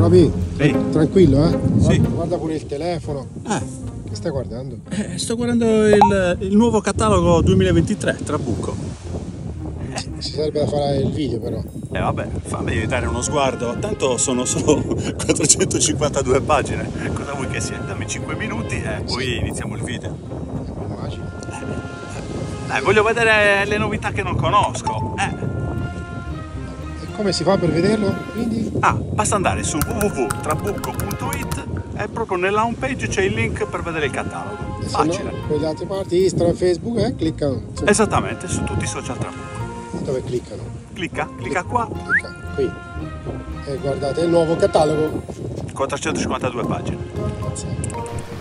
Roby, Ehi. tranquillo, eh? Sì. Guarda pure il telefono. Che stai guardando? Sto guardando il nuovo catalogo 2023, Trabucco. Ci serve da fare il video però. Vabbè, fammi dare uno sguardo, tanto sono solo 452 pagine. Cosa vuoi che sia? Dammi 5 minuti e poi iniziamo il video. Immagino. Voglio vedere le novità che non conosco. E come si fa per vederlo? Quindi? Basta andare su www.trabucco.it e proprio nella home page c'è il link per vedere il catalogo. E se Facile. no, per le altre parti, Instagram, Facebook, cliccano. Su. Esattamente, su tutti i social Trabucco. Dove cliccano? Clicca qua, Clicca qui. E guardate il nuovo catalogo. 452 pagine. Grazie.